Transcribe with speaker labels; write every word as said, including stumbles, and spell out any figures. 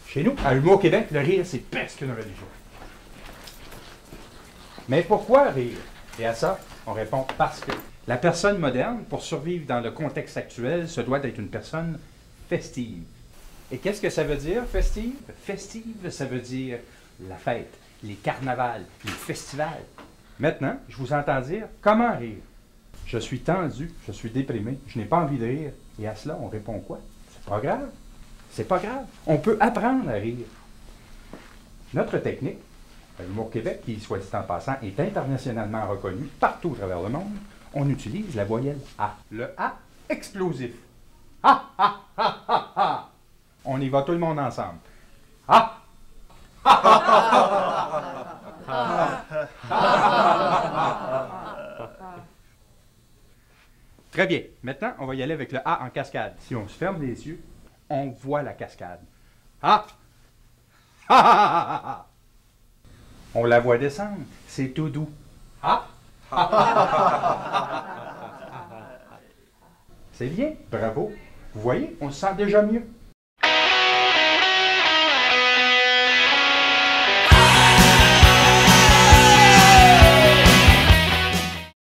Speaker 1: Chez nous, à Humour Québec, le rire, c'est presque une religion. Mais pourquoi rire? Et à ça, on répond parce que la personne moderne, pour survivre dans le contexte actuel, se doit d'être une personne festive. Et qu'est-ce que ça veut dire, festive? Festive, ça veut dire la fête, les carnavals, les festivals. Maintenant, je vous entends dire comment rire. Je suis tendu, je suis déprimé, je n'ai pas envie de rire. Et à cela, on répond quoi? C'est pas grave. C'est pas grave. On peut apprendre à rire. Notre technique, l'Humour Québec, qui, soit dit en passant, est internationalement reconnu partout à travers le monde, on utilise la voyelle A. Le A explosif. Ha, ha, ha, ha, ha. On y va tout le monde ensemble. Ha! Très bien. Maintenant, on va y aller avec le A en cascade. Si on se ferme les yeux, on voit la cascade. Ha! Ha, ha, ha, ha, ha. On la voit descendre. C'est tout doux. Ha! Ha, ha, ha, ha. C'est bien. Bravo. Vous voyez, on se sent déjà mieux.